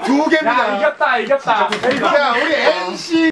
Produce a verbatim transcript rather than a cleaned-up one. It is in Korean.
두 개입니다. 야, 이겼다, 이겼다. 자, 우리 엔씨